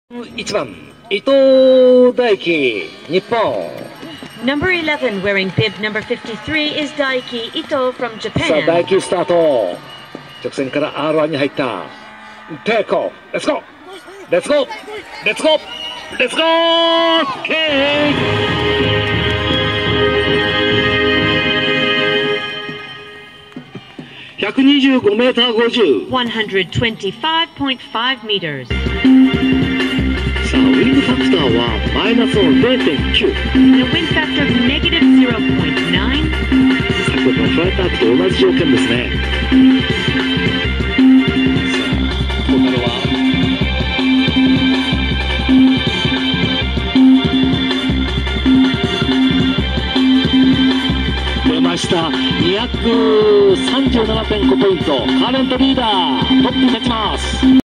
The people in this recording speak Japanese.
1番、伊東大貴、日本。 Number 11, wearing bib number 53, is Daiki Ito from さあ、 Japan. 大貴スタート。直線から R1 に入った。テイクオフ。レッツゴーレッツゴーレッツゴーレッツゴー OK! 125メーター50。 125.5 meters. さあ、ウィングファクターはマイナスの 0.9。 The wind factor of negative 0.9. 先ほどのフライトアークと同じ条件ですね。さあ、ここからは出ました。237.5ポイント。カーレントリーダートップに立ちます。